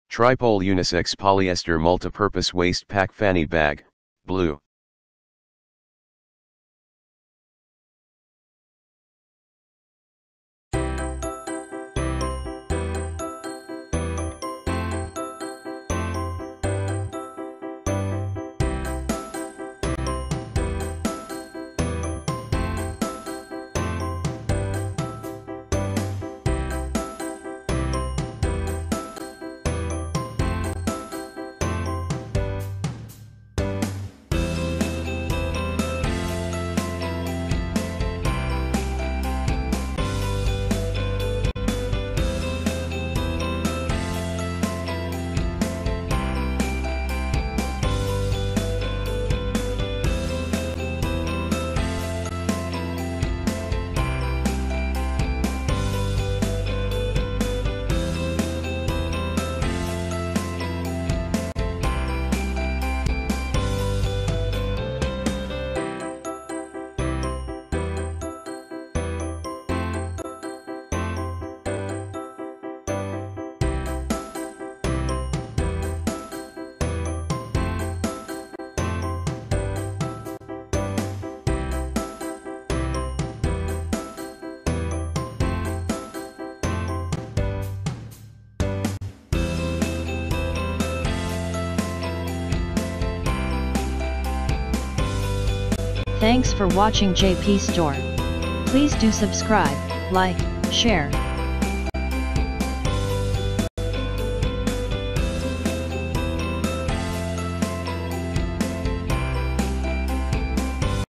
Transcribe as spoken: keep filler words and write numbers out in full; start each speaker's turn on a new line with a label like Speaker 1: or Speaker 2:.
Speaker 1: Tripole Unisex Polyester Multipurpose Waist Pack Fanny Bag, Blue.
Speaker 2: Thanks for watching J P Store. Please do subscribe, like, share,